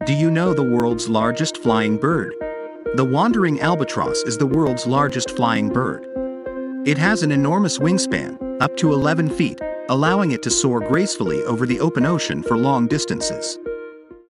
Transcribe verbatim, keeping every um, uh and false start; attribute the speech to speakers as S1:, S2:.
S1: Do you know the world's largest flying bird? The wandering albatross is the world's largest flying bird. It has an enormous wingspan, up to eleven feet, allowing it to soar gracefully over the open ocean for long distances.